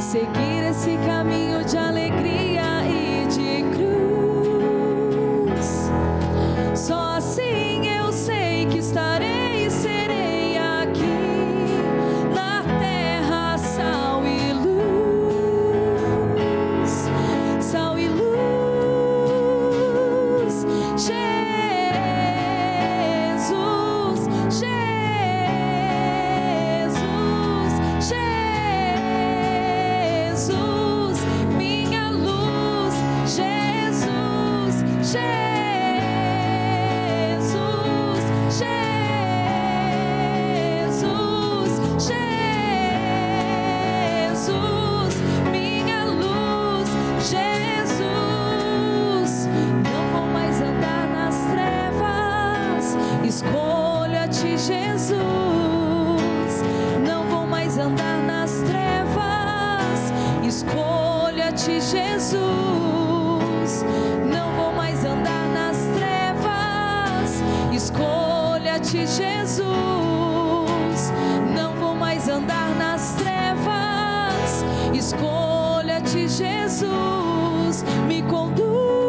seguir esse caminho de alegria e de cruz. Só assim eu sei que estarei e serei aqui na terra, sal e luz, sal e luz. Escolha-te, Jesus. Não vou mais andar nas trevas. Escolha-te, Jesus. Não vou mais andar nas trevas. Escolha-te, Jesus. Não vou mais andar nas trevas. Escolha-te, Jesus. Me conduz.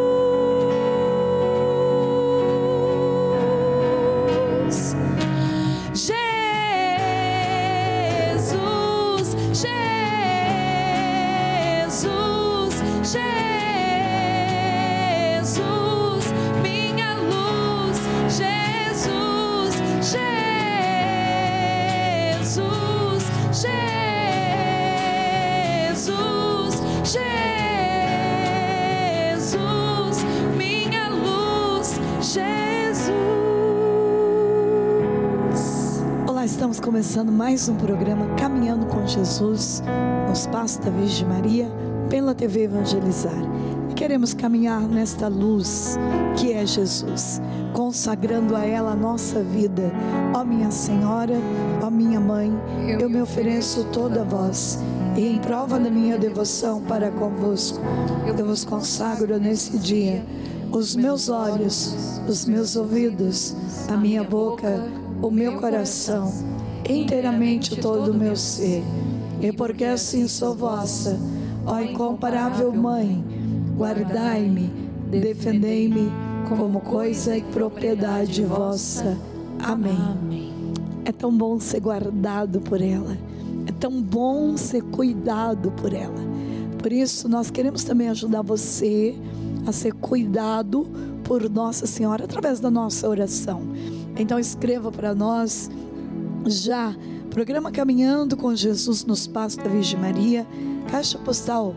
Estamos começando mais um programa Caminhando com Jesus, no Espaço da Virgem Maria, pela TV Evangelizar. E queremos caminhar nesta luz que é Jesus, consagrando a ela a nossa vida. Ó minha Senhora, ó minha Mãe, eu me ofereço toda a vós, e em prova da minha devoção para convosco, eu vos consagro nesse dia os meus olhos, os meus ouvidos, a minha boca, o meu coração, inteiramente todo o meu ser. E porque assim sou vossa, ó incomparável Mãe, guardai-me, defendei-me como coisa e propriedade vossa. Amém. É tão bom ser guardado por ela, é tão bom ser cuidado por ela. Por isso nós queremos também ajudar você a ser cuidado por Nossa Senhora através da nossa oração. Então escreva para nós já, programa Caminhando com Jesus no Espaço da Virgem Maria, Caixa Postal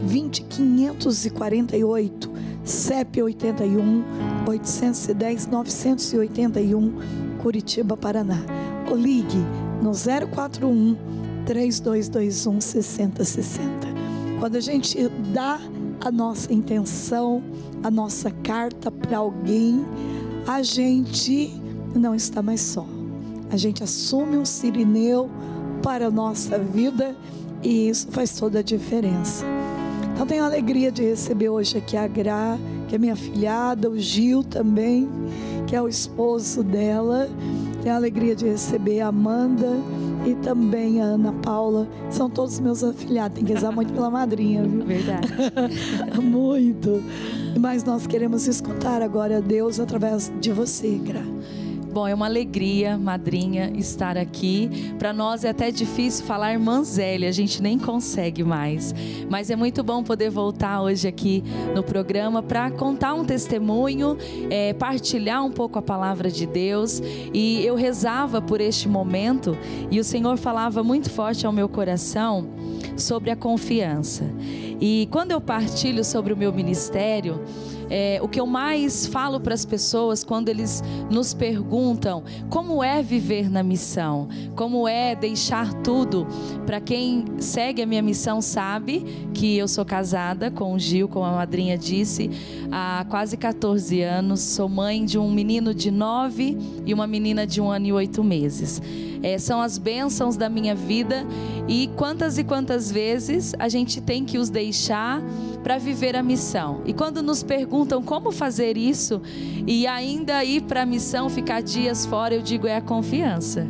20548, CEP 81 810 981, Curitiba, Paraná. Ou ligue no 041 3221 6060. Quando a gente dá a nossa intenção, a nossa carta para alguém, a gente não está mais só. A gente assume um sirineu para a nossa vida e isso faz toda a diferença. Então tenho a alegria de receber hoje aqui a Gra, que é minha afilhada, o Gil também, que é o esposo dela. Tenho a alegria de receber a Amanda e também a Ana Paula. São todos meus afilhados, tem que rezar muito pela madrinha, viu? Verdade. Muito. Mas nós queremos escutar agora a Deus através de você, Gra. Bom, é uma alegria, madrinha, estar aqui. Para nós é até difícil falar irmã Zélia, a gente nem consegue mais. Mas é muito bom poder voltar hoje aqui no programa para contar um testemunho, partilhar um pouco a palavra de Deus. E eu rezava por este momento e o Senhor falava muito forte ao meu coração sobre a confiança. E quando eu partilho sobre o meu ministério, o que eu mais falo para as pessoas quando eles nos perguntam como é viver na missão, como é deixar tudo. Para quem segue a minha missão sabe que eu sou casada com o Gil, como a madrinha disse, há quase 14 anos. Sou mãe de um menino de 9 e uma menina de 1 ano e 8 meses. São as bênçãos da minha vida e quantas vezes a gente tem que os deixar para viver a missão. E quando nos perguntam como fazer isso e ainda ir para a missão, ficar dias fora, eu digo é a confiança.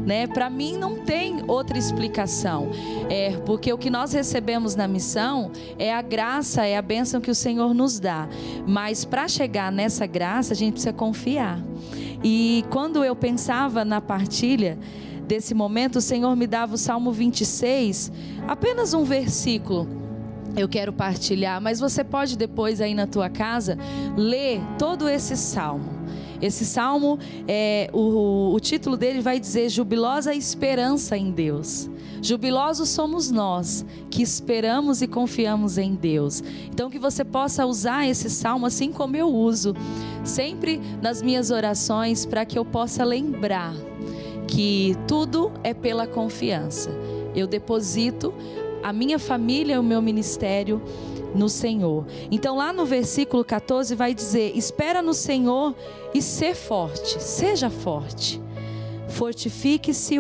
né? Para mim não tem outra explicação, porque o que nós recebemos na missão é a graça, é a bênção que o Senhor nos dá, mas para chegar nessa graça a gente precisa confiar. E quando eu pensava na partilha desse momento, o Senhor me dava o Salmo 26, apenas um versículo. Eu quero partilhar, mas você pode depois aí na tua casa ler todo esse salmo. Esse salmo, o título dele vai dizer: jubilosa esperança em Deus. Jubilosos somos nós que esperamos e confiamos em Deus. Então que você possa usar esse salmo assim como eu uso sempre nas minhas orações, para que eu possa lembrar que tudo é pela confiança. Eu deposito a minha família e o meu ministério no Senhor. Então lá no versículo 14 vai dizer: espera no Senhor e ser forte, seja forte. Fortifique-se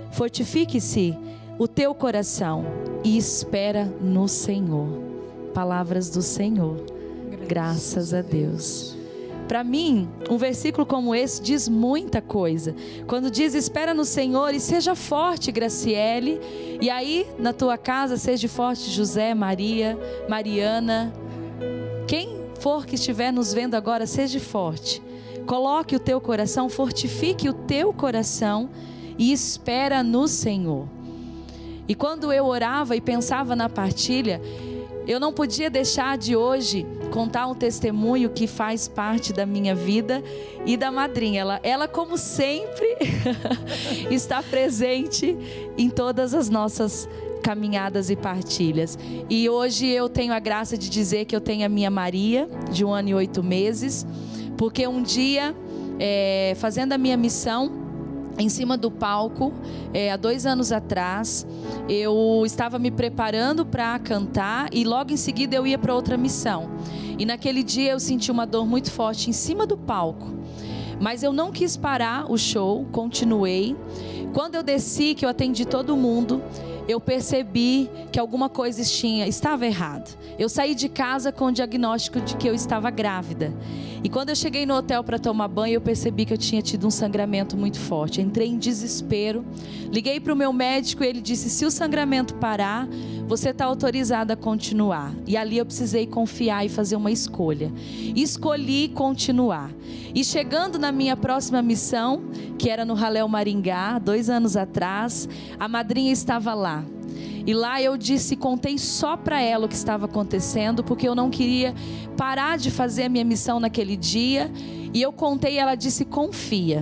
o teu coração e espera no Senhor. Palavras do Senhor. Graças a Deus. Para mim, um versículo como esse diz muita coisa. Quando diz: espera no Senhor e seja forte, Graciele. E aí, na tua casa, seja forte, José, Maria, Mariana. Quem for que estiver nos vendo agora, seja forte. Coloque o teu coração, fortifique o teu coração e espera no Senhor. E quando eu orava e pensava na partilha, eu não podia deixar de hoje contar um testemunho que faz parte da minha vida e da madrinha. Ela como sempre, está presente em todas as nossas caminhadas e partilhas. E hoje eu tenho a graça de dizer que eu tenho a minha Maria, de 1 ano e 8 meses, porque um dia, fazendo a minha missão, em cima do palco, há 2 anos atrás, eu estava me preparando para cantar e logo em seguida eu ia para outra missão. E naquele dia eu senti uma dor muito forte em cima do palco. Mas eu não quis parar o show, continuei. Quando eu desci, que eu atendi todo mundo, eu percebi que alguma coisa estava errada. Eu saí de casa com o diagnóstico de que eu estava grávida. E quando eu cheguei no hotel para tomar banho, eu percebi que eu tinha tido um sangramento muito forte. Entrei em desespero, liguei para o meu médico e ele disse: se o sangramento parar, você está autorizada a continuar. E ali eu precisei confiar e fazer uma escolha. Escolhi continuar. E chegando na minha próxima missão, que era no Ralé Maringá, 2 anos atrás, a madrinha estava lá. E lá eu contei só para ela o que estava acontecendo, porque eu não queria parar de fazer a minha missão naquele dia. E eu contei e ela disse: confia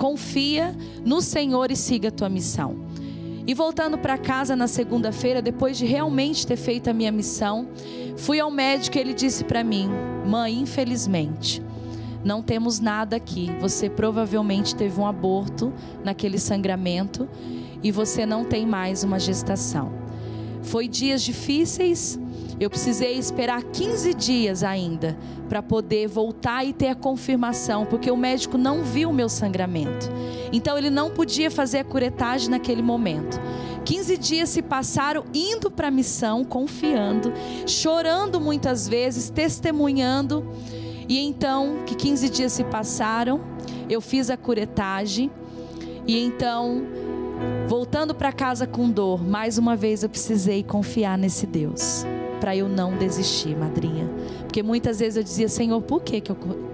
no Senhor e siga a tua missão. E voltando para casa na segunda-feira, depois de realmente ter feito a minha missão, fui ao médico e ele disse para mim: mãe, infelizmente, não temos nada aqui. Você provavelmente teve um aborto naquele sangramento e você não tem mais uma gestação. Foi dias difíceis, eu precisei esperar 15 dias ainda para poder voltar e ter a confirmação, porque o médico não viu o meu sangramento. Então ele não podia fazer a curetagem naquele momento. 15 dias se passaram indo para a missão, confiando, chorando muitas vezes, testemunhando. E então, que 15 dias se passaram, eu fiz a curetagem. E então, voltando para casa com dor, mais uma vez eu precisei confiar nesse Deus, para eu não desistir, madrinha. Porque muitas vezes eu dizia: Senhor, por que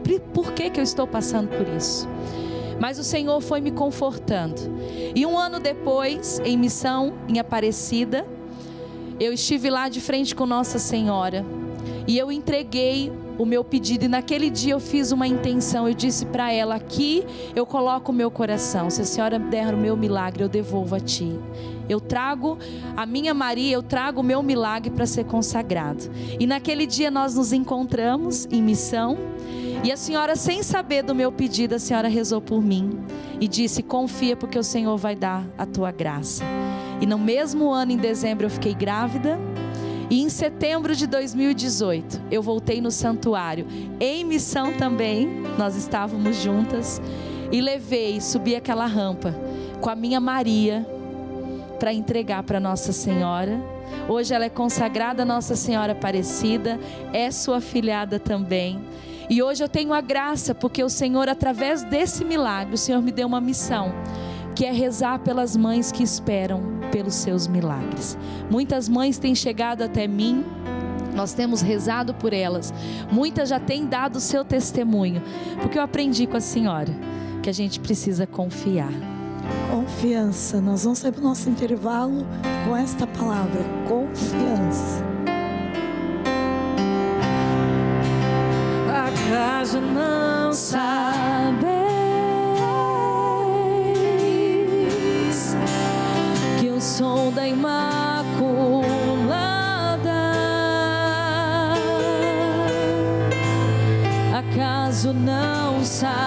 eu estou passando por isso? Mas o Senhor foi me confortando. E 1 ano depois, em missão em Aparecida, eu estive lá de frente com Nossa Senhora. E eu entreguei o meu pedido. E naquele dia eu fiz uma intenção. Eu disse para ela: aqui eu coloco o meu coração. Se a senhora der o meu milagre, eu devolvo a ti. Eu trago a minha Maria, eu trago o meu milagre para ser consagrado. E naquele dia nós nos encontramos em missão. E a senhora, sem saber do meu pedido, a senhora rezou por mim e disse: confia, porque o Senhor vai dar a tua graça. E no mesmo ano, em dezembro, eu fiquei grávida. E em setembro de 2018, eu voltei no santuário, em missão também, nós estávamos juntas. E subi aquela rampa com a minha Maria para entregar para Nossa Senhora. Hoje ela é consagrada a Nossa Senhora Aparecida, é sua afilhada também. E hoje eu tenho a graça, porque o Senhor, através desse milagre, o Senhor me deu uma missão, que é rezar pelas mães que esperam pelos seus milagres. Muitas mães têm chegado até mim, nós temos rezado por elas, muitas já têm dado o seu testemunho, porque eu aprendi com a senhora que a gente precisa confiar. Confiança. Nós vamos sair para o nosso intervalo com esta palavra, confiança. Acaso não sabeis que eu sou da Imaculada? Acaso não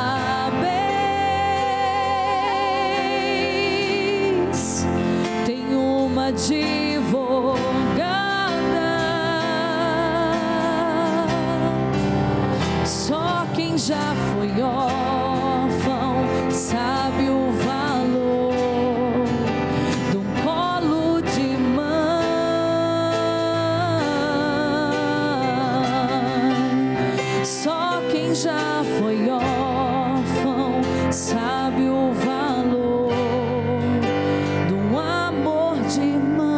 sabeis? Tenho uma advogada, só quem já foi órfão sabe o valor de um colo de mãe. Só quem já foi órfão sabe o valor de um amor de mãe.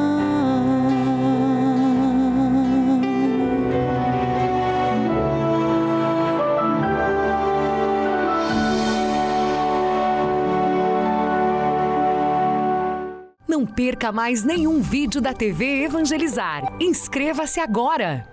Não perca mais nenhum vídeo da TV Evangelizar. Inscreva-se agora!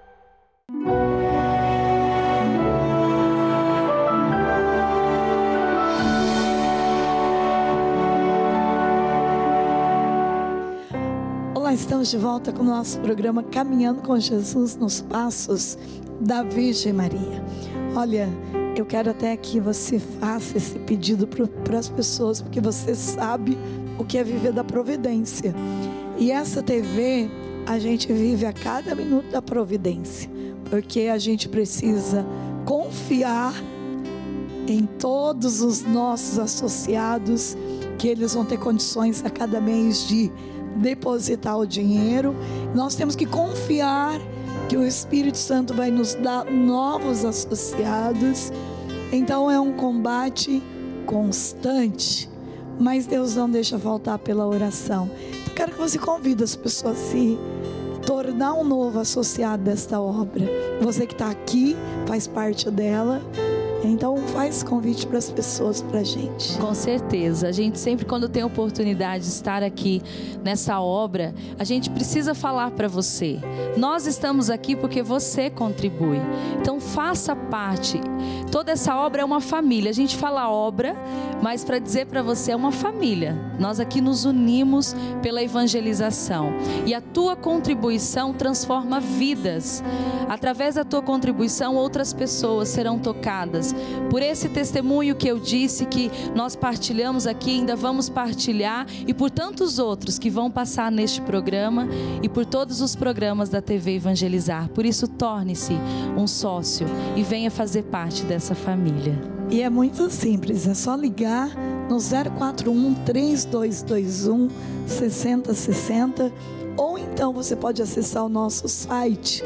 Olá, estamos de volta com o nosso programa Caminhando com Jesus nos Passos da Virgem Maria. Olha, eu quero até que você faça esse pedido para as pessoas, porque você sabe o que é viver da providência. E essa TV, a gente vive a cada minuto da providência, porque a gente precisa confiar em todos os nossos associados, que eles vão ter condições a cada mês de depositar o dinheiro. Nós temos que confiar que o Espírito Santo vai nos dar novos associados. Então é um combate constante, mas Deus não deixa faltar pela oração. Então quero que você convide as pessoas a se tornar um novo associado desta obra. Você que está aqui faz parte dela. Então faz convite para as pessoas, para a gente. Com certeza, a gente sempre, quando tem oportunidade de estar aqui nessa obra, a gente precisa falar para você. Nós estamos aqui porque você contribui, então faça parte. Toda essa obra é uma família. A gente fala obra, mas para dizer para você, é uma família. Nós aqui nos unimos pela evangelização, e a tua contribuição transforma vidas. Através da tua contribuição, outras pessoas serão tocadas por esse testemunho que eu disse, que nós partilhamos aqui, ainda vamos partilhar, e por tantos outros que vão passar neste programa e por todos os programas da TV Evangelizar. Por isso, torne-se um sócio e venha fazer parte dessa família. E é muito simples, é só ligar no 041 3221 6060, ou então você pode acessar o nosso site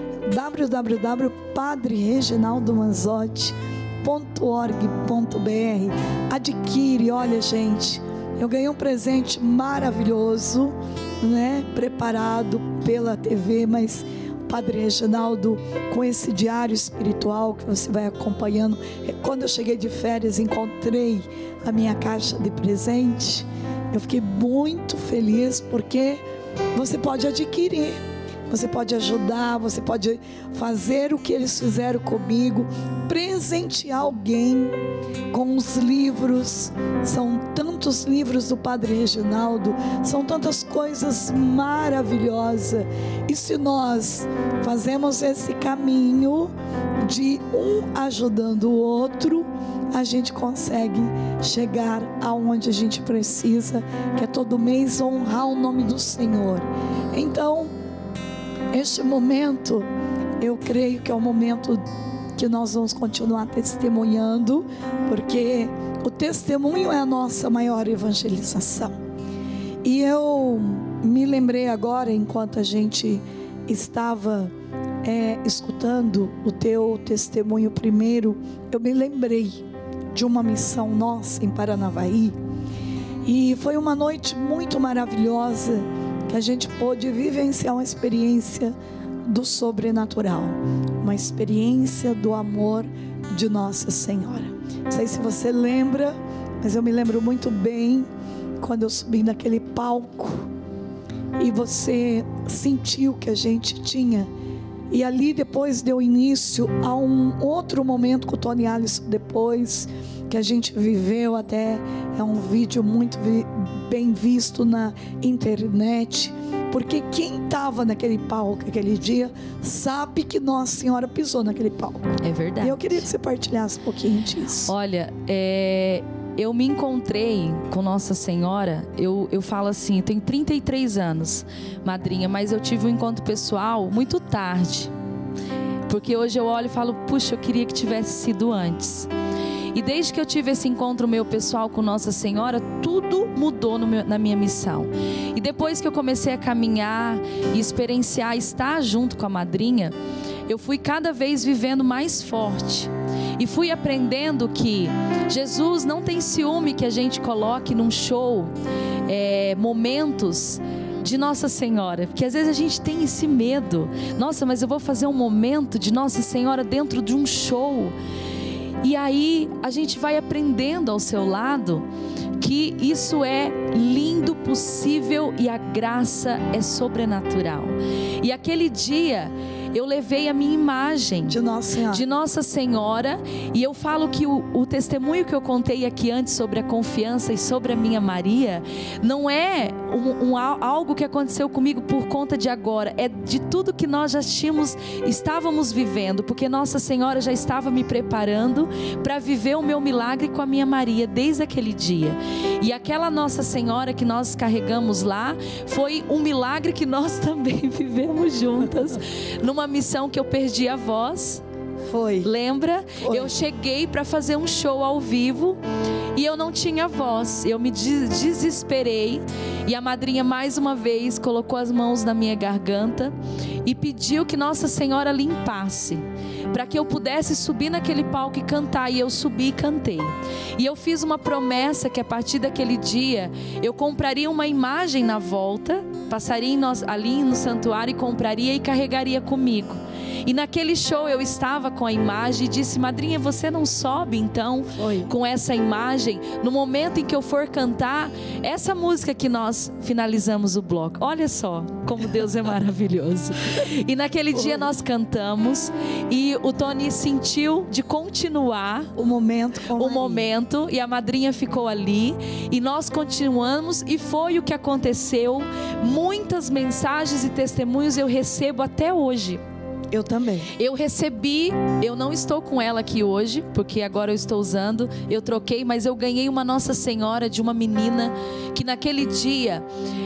www.padrereginaldomanzotti.org.br. Adquire. Olha, gente, eu ganhei um presente maravilhoso, né, preparado pela TV, mas Padre Reginaldo, com esse diário espiritual que você vai acompanhando. Quando eu cheguei de férias, encontrei a minha caixa de presente. Eu fiquei muito feliz, porque você pode adquirir, você pode ajudar, você pode fazer o que eles fizeram comigo, presentear alguém com os livros. São tantos livros do Padre Reginaldo, são tantas coisas maravilhosas. E se nós fazemos esse caminho de um ajudando o outro, a gente consegue chegar aonde a gente precisa, que é todo mês honrar o nome do Senhor. Então, este momento, eu creio que é o momento que nós vamos continuar testemunhando, porque o testemunho é a nossa maior evangelização. E eu me lembrei agora, enquanto a gente estava escutando o teu testemunho primeiro, eu me lembrei de uma missão nossa em Paranavaí. E foi uma noite muito maravilhosa, que a gente pôde vivenciar uma experiência do sobrenatural, uma experiência do amor de Nossa Senhora. Não sei se você lembra, mas eu me lembro muito bem quando eu subi naquele palco e você sentiu que a gente tinha. E ali depois deu início a um outro momento com o Tony Alisson depois, que a gente viveu, até é um vídeo muito bem visto na internet, porque quem estava naquele palco aquele dia sabe que Nossa Senhora pisou naquele palco. É verdade. E eu queria que você partilhasse um pouquinho disso. Olha, eu me encontrei com Nossa Senhora, eu falo assim, eu tenho 33 anos, madrinha, mas eu tive um encontro pessoal muito tarde, porque hoje eu olho e falo, puxa, eu queria que tivesse sido antes. E desde que eu tive esse encontro meu pessoal com Nossa Senhora, tudo mudou na minha missão. E depois que eu comecei a caminhar e experienciar, estar junto com a madrinha, eu fui cada vez vivendo mais forte. E fui aprendendo que Jesus não tem ciúme que a gente coloque num show momentos de Nossa Senhora, porque às vezes a gente tem esse medo. Nossa, mas eu vou fazer um momento de Nossa Senhora dentro de um show. E aí a gente vai aprendendo ao seu lado que isso é lindo, possível e a graça é sobrenatural. E aquele dia eu levei a minha imagem de Nossa Senhora, e eu falo que o testemunho que eu contei aqui antes sobre a confiança e sobre a minha Maria, não é algo que aconteceu comigo por conta de agora, é de tudo que nós já estávamos vivendo, porque Nossa Senhora já estava me preparando para viver o meu milagre com a minha Maria desde aquele dia. E aquela Nossa Senhora que nós carregamos lá, foi um milagre que nós também vivemos juntas, numa missão que eu perdi a voz. Foi. Lembra? Foi. Eu cheguei para fazer um show ao vivo e eu não tinha voz. Eu me desesperei e a madrinha mais uma vez colocou as mãos na minha garganta e pediu que Nossa Senhora limpasse, para que eu pudesse subir naquele palco e cantar. E eu subi e cantei. E eu fiz uma promessa que a partir daquele dia eu compraria uma imagem na volta, passaria ali no santuário e compraria e carregaria comigo. E naquele show eu estava com a imagem e disse, madrinha, você não sobe então com essa imagem no momento em que eu for cantar essa música que nós finalizamos o bloco? Olha só como Deus é maravilhoso. E naquele dia nós cantamos e o Tony sentiu de continuar o momento, e a madrinha ficou ali e nós continuamos, e foi o que aconteceu. Muitas mensagens e testemunhos eu recebo até hoje. Eu também. Eu recebi, eu não estou com ela aqui hoje, porque agora eu estou usando, eu troquei, mas eu ganhei uma Nossa Senhora de uma menina que naquele dia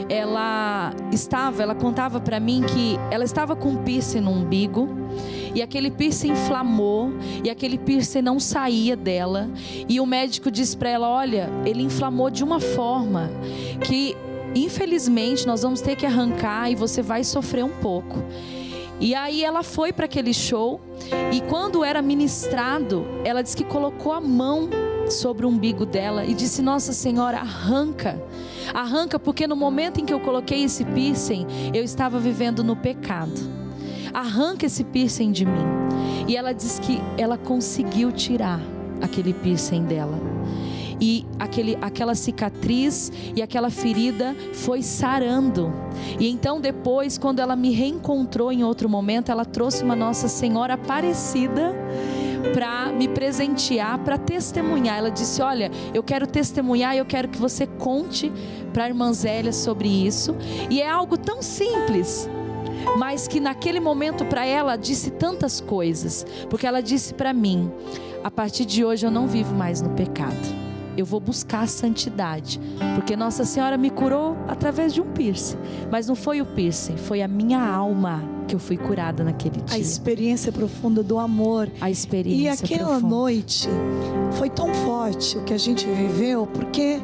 ela contava para mim que ela estava com um piercing no umbigo e aquele piercing inflamou e aquele piercing não saía dela, e o médico disse para ela, olha, ele inflamou de uma forma que infelizmente nós vamos ter que arrancar e você vai sofrer um pouco. E aí ela foi para aquele show e quando era ministrado, ela disse que colocou a mão sobre o umbigo dela e disse, Nossa Senhora, arranca, porque no momento em que eu coloquei esse piercing, eu estava vivendo no pecado. Arranca esse piercing de mim. E ela disse que ela conseguiu tirar aquele piercing dela. E aquela cicatriz e aquela ferida foi sarando. E então depois, quando ela me reencontrou em outro momento, ela trouxe uma Nossa Senhora Aparecida para me presentear, para testemunhar. Ela disse, olha, eu quero testemunhar, eu quero que você conte para a irmã Zélia sobre isso. E é algo tão simples, mas que naquele momento para ela disse tantas coisas. Porque ela disse para mim, a partir de hoje eu não vivo mais no pecado. Eu vou buscar a santidade, porque Nossa Senhora me curou através de um piercing, mas não foi o piercing, foi a minha alma que eu fui curada naquele dia. A experiência profunda do amor. A experiência profunda. E aquela noite foi tão forte o que a gente viveu, porque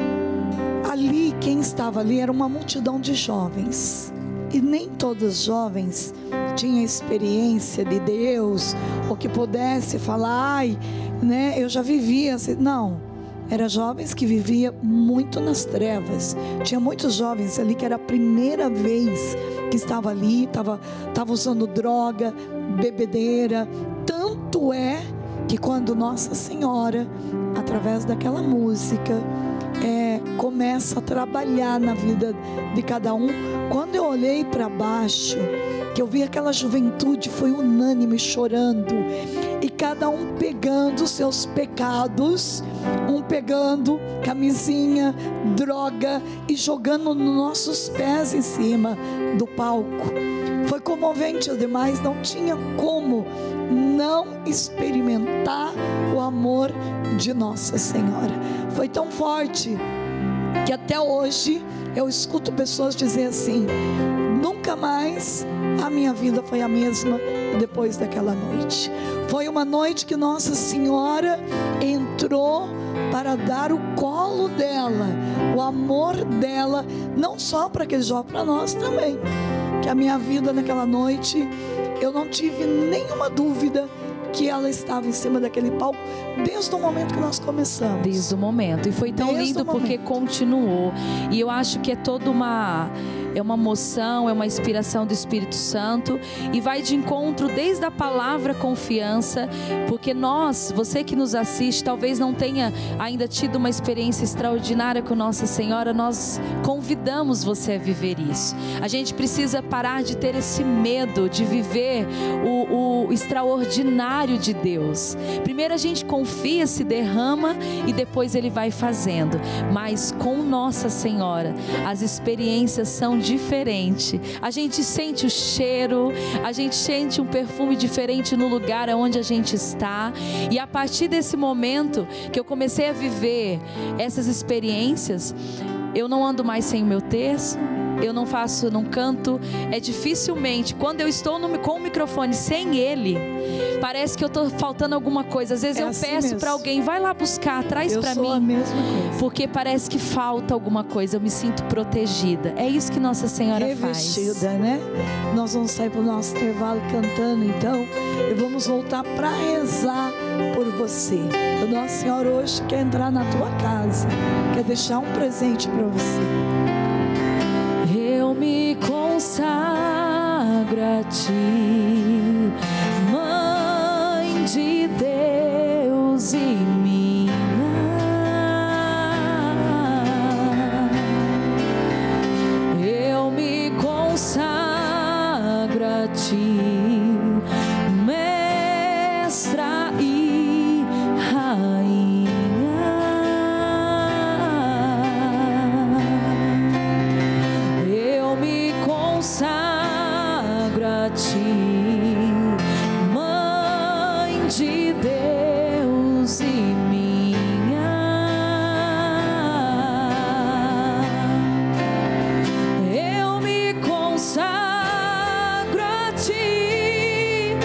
ali, quem estava ali era uma multidão de jovens, e nem todos os jovens tinham experiência de Deus, ou que pudesse falar, ai, né, eu já vivia assim. Não. Eram jovens que viviam muito nas trevas. Tinha muitos jovens ali que era a primeira vez que estava ali, estava usando droga, bebedeira. Tanto é que quando Nossa Senhora, através daquela música, começa a trabalhar na vida de cada um. Quando eu olhei para baixo, que eu vi aquela juventude, foi unânime chorando, e cada um pegando os seus pecados, um pegando camisinha, droga, e jogando nos nossos pés em cima do palco. Foi comovente, os demais não tinha como não experimentar o amor de Nossa Senhora. Foi tão forte que até hoje eu escuto pessoas dizer assim: nunca mais a minha vida foi a mesma depois daquela noite. Foi uma noite que Nossa Senhora entrou para dar o colo dela, o amor dela, não só para aquele jovem, para nós também. Que a minha vida naquela noite, eu não tive nenhuma dúvida que ela estava em cima daquele palco desde o momento que nós começamos. Desde o momento. E foi tão lindo porque continuou. E eu acho que é toda uma moção, é uma inspiração do Espírito Santo, e vai de encontro desde a palavra confiança, porque você que nos assiste, talvez não tenha ainda tido uma experiência extraordinária com Nossa Senhora. Nós convidamos você a viver isso. A gente precisa parar de ter esse medo de viver o extraordinário de Deus. Primeiro a gente confia, se derrama, e depois Ele vai fazendo. Mas com Nossa Senhora, as experiências são diferente. A gente sente o cheiro, a gente sente um perfume diferente no lugar onde a gente está. E a partir desse momento que eu comecei a viver essas experiências, eu não ando mais sem o meu terço, eu não canto. É dificilmente, quando eu estou com o microfone sem ele, parece que eu estou faltando alguma coisa. Às vezes eu assim peço para alguém, vai lá buscar, traz para mim. A mesma coisa. Porque parece que falta alguma coisa, eu me sinto protegida. É isso que Nossa Senhora revestida, faz. Né? Nós vamos sair para o nosso intervalo cantando, então, e vamos voltar para rezar por você. O Nossa Senhora hoje quer entrar na tua casa, quer deixar um presente para você. Eu me consagro a Ti, Mãe de Deus e minha. Eu me consagro a Ti, Mestra e Rainha. Consagro a Ti, Mãe de Deus e minha. Eu me consagro a Ti,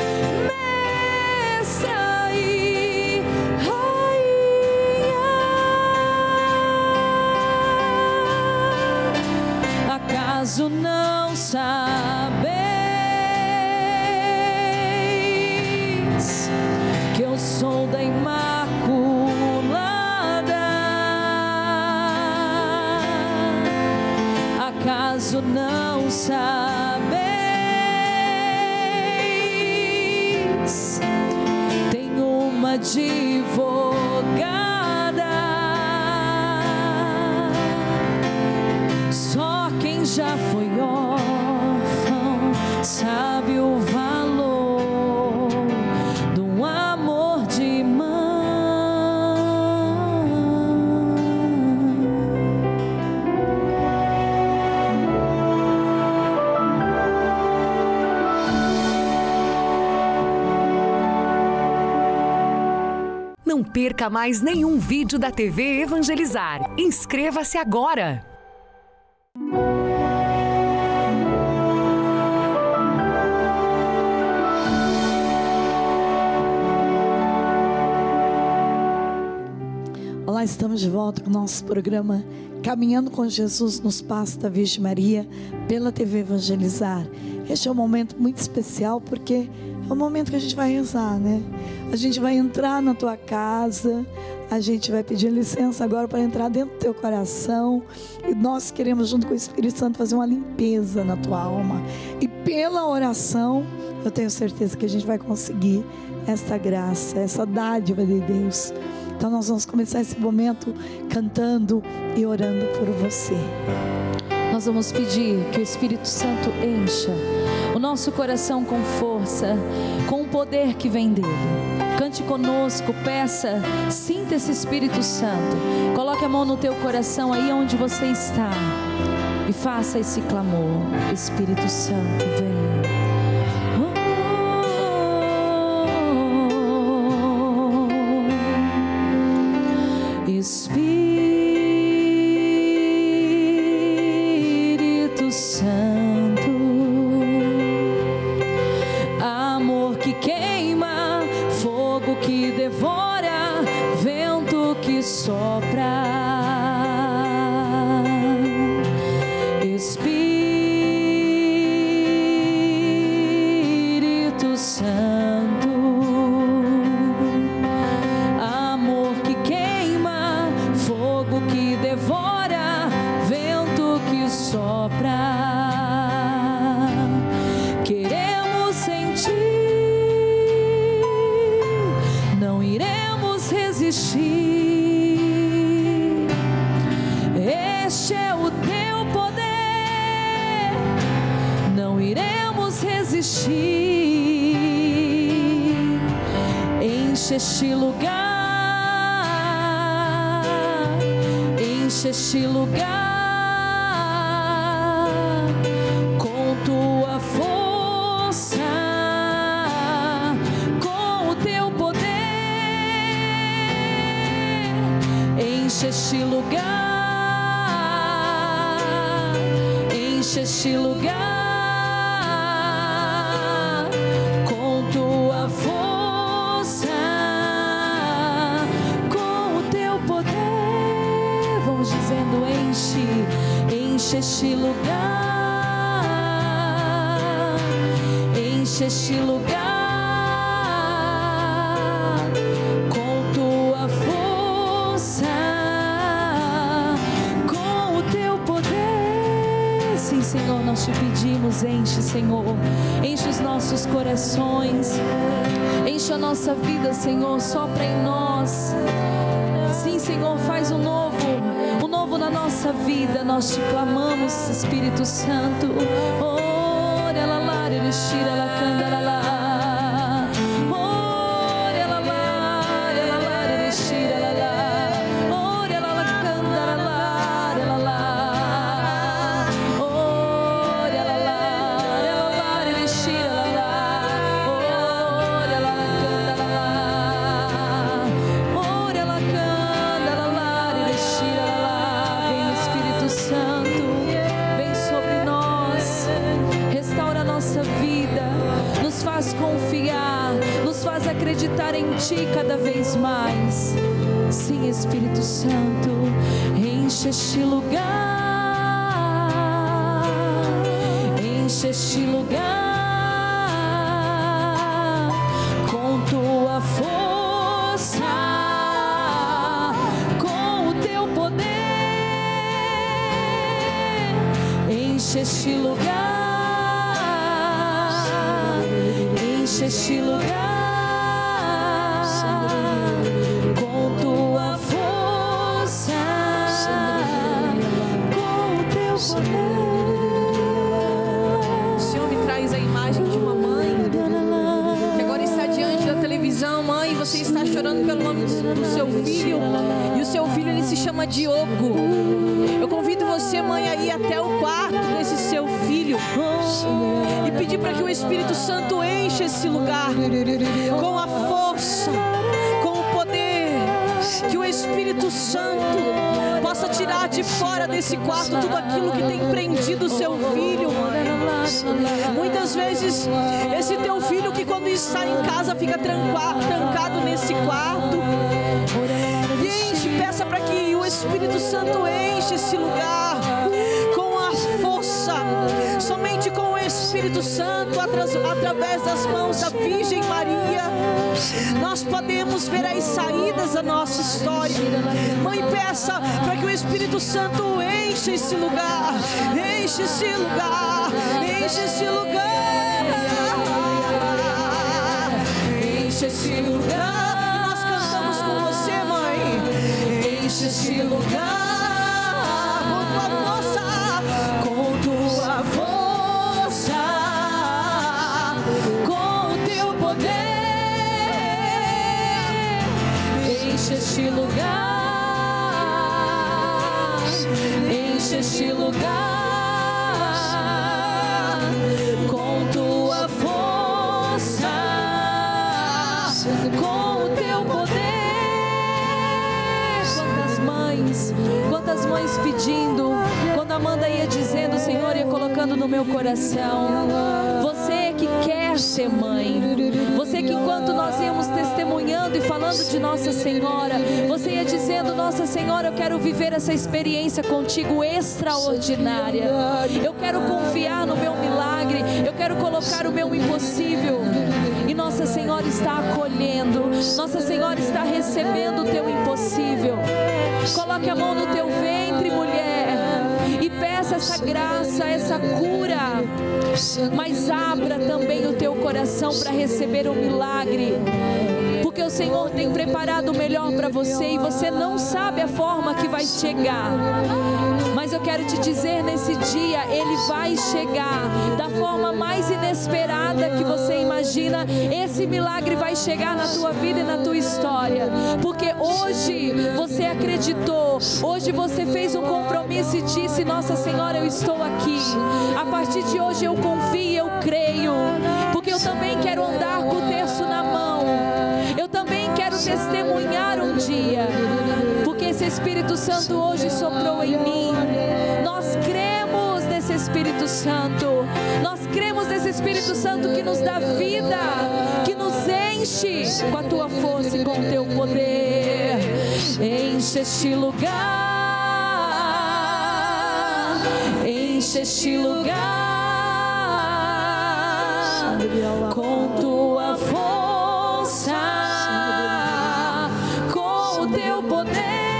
Mestra e Rainha. Acaso não sabeis que eu sou da Imaculada? Acaso não sabeis? Tenho uma advogada, só quem já foi órfão sabe o valor do amor de mãe. Não perca mais nenhum vídeo da TV Evangelizar. Inscreva-se agora! Olá, estamos de volta com o nosso programa Caminhando com Jesus nos Passos da Virgem Maria, pela TV Evangelizar. Este é um momento muito especial, porque é o momento que a gente vai rezar, né? A gente vai entrar na tua casa, A gente vai pedir licença agora para entrar dentro do teu coração. E nós queremos, junto com o Espírito Santo, fazer uma limpeza na tua alma. E pela oração, eu tenho certeza que a gente vai conseguir essa graça, essa dádiva de Deus. Então nós vamos começar esse momento cantando e orando por você. Nós vamos pedir que o Espírito Santo encha o nosso coração com força, com o poder que vem dele. Cante conosco, peça, sinta esse Espírito Santo. Coloque a mão no teu coração aí onde você está e faça esse clamor. Espírito Santo, vem. Espírito Santo, amor que queima, fogo que devora, vento que sopra. Espírito Santo, amor que queima, fogo que devora, vento que sopra. Queremos sentir, não iremos resistir. Este é o teu poder, não iremos resistir. Enche este lugar, enche este lugar com tua força, com o teu poder. Enche este lugar, enche este lugar com tua força, com o teu poder. Vamos dizendo: enche, enche este lugar, enche este lugar com tua força, com o teu poder. Sim, Senhor, nós te pedimos, enche, Senhor, enche os nossos corações, enche a nossa vida, Senhor, sopra em nós. Sim, Senhor, faz o novo na nossa vida. Nós te clamamos, Espírito Santo. Ora la la, respira la candela la. Ora la la, respira la la. Ora la candela la la. Ora la la, respira la la. Ora la candela la. Ora la candela la, respira la la. Vem Espírito Santo, vem sobre nós, restaura a nossa vida, nos faz confiar, nos faz acreditar em Ti cada vez mais. Sim, Espírito Santo, enche este lugar, enche este lugar com tua força, com o teu poder. Enche este lugar, enche este lugar com tua força, com o teu poder. O Senhor me traz a imagem de uma mãe que agora está diante da televisão. Mãe, você está chorando pelo nome do seu filho, e o seu filho, ele se chama Diogo. Eu convido você, mãe, a ir até o quarto desse seu filho e pedir para que o Espírito Santo enche esse lugar com a força, com o poder, que o Espírito Santo possa tirar de fora desse quarto tudo aquilo que tem prendido o seu filho, mãe. Muitas vezes esse teu filho, que quando está em casa fica trancado nesse quarto, peça para que o Espírito Santo enche esse lugar com a força, somente com o Espírito Espírito Santo, através das mãos da Virgem Maria, nós podemos ver as saídas da nossa história. Mãe, peça para que o Espírito Santo enche esse lugar, enche esse lugar, enche esse lugar, enche esse lugar. Nós cantamos com você, mãe. Enche esse lugar com tua força, com o teu poder. Enche este lugar, enche este lugar com tua força, com o teu poder. Quantas mães pedindo, quando a Amanda ia dizendo, o Senhor ia colocando no meu coração, você que quer ser mãe, você que enquanto nós íamos testemunhando e falando de Nossa Senhora, você ia dizendo, Nossa Senhora, eu quero viver essa experiência contigo extraordinária, eu quero confiar no meu milagre, eu quero colocar o meu impossível. E Nossa Senhora está acolhendo, Nossa Senhora está recebendo o teu impossível. Coloque a mão no teu ventre, mulher, e peça essa graça, essa cura, mas abra também o teu coração para receber o milagre, porque o Senhor tem preparado o melhor para você e você não sabe a forma que vai chegar, mas eu quero te dizer, nesse dia Ele vai chegar da forma mais inesperada que você imagina. Esse milagre vai chegar na tua vida e na tua história, porque hoje você acreditou, hoje você fez um compromisso e disse, Nossa Senhora, eu estou aqui, a partir de hoje eu confio, eu creio, porque eu também quero andar com o terço na mão, eu também quero testemunhar um dia, porque esse Espírito Santo hoje soprou em mim. Nós cremos nesse Espírito Santo, nós cremos nesse Espírito Santo que nos dá vida, que nos enche com a tua força e com o teu poder. Enche este lugar, enche este lugar com tua força, com o teu poder.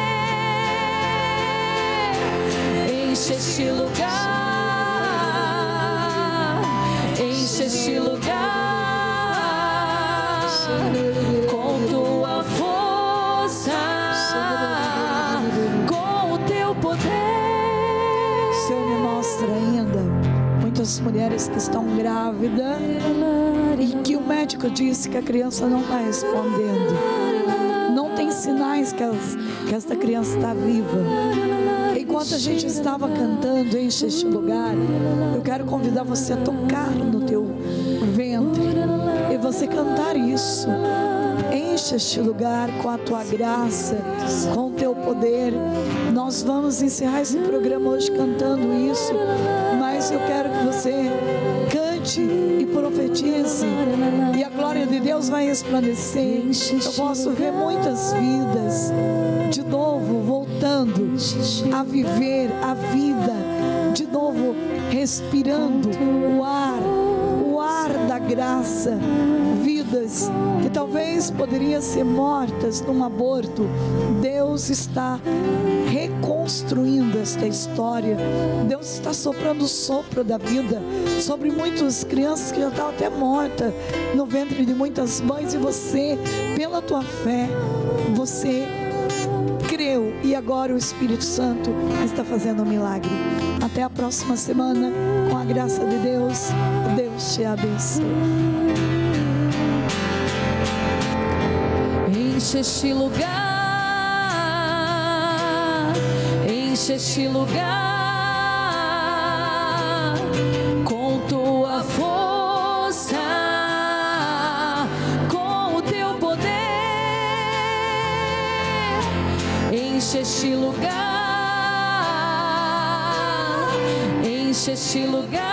Enche este lugar, enche este lugar com tua força, com o teu poder. O Senhor me mostra ainda muitas mulheres que estão grávidas e que o médico disse que a criança não está respondendo, não tem sinais que esta criança está viva. Enquanto a gente estava cantando, enche este lugar, eu quero convidar você a tocar no teu ventre e você cantar isso. Enche este lugar com a tua graça, com o teu poder. Nós vamos encerrar esse programa hoje cantando isso, mas eu quero que você cante e profetize, e a glória de Deus vai resplandecer. Eu posso ver muitas vidas de novo voltando a viver a vida, de novo respirando o ar da graça. Vidas que talvez poderiam ser mortas num aborto, Deus está reconstruindo esta história. Deus está soprando o sopro da vida sobre muitas crianças que já estavam até mortas no ventre de muitas mães, e você, pela tua fé, você creu, e agora o Espírito Santo está fazendo um milagre. Até a próxima semana, com a graça de Deus. Deus te abençoe. Enche este lugar, enche este lugar com tua força, com o teu poder. Enche este lugar, enche este lugar